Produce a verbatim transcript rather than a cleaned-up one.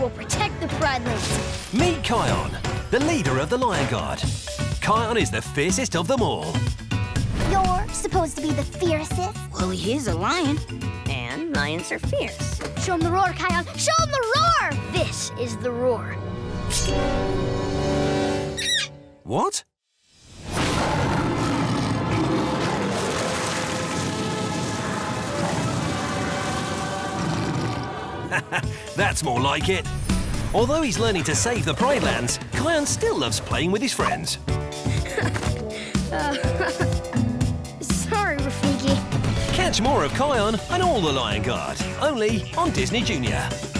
will protect the Pridelands. Meet Kion, the leader of the Lion Guard. Kion is the fiercest of them all. You're supposed to be the fiercest? Well, he is a lion, and lions are fierce. Show him the roar, Kion. Show him the roar! This is the roar. What? That's more like it. Although he's learning to save the Pridelands, Kion still loves playing with his friends. uh, sorry, Rafiki. Catch more of Kion and all the Lion Guard, only on Disney Junior.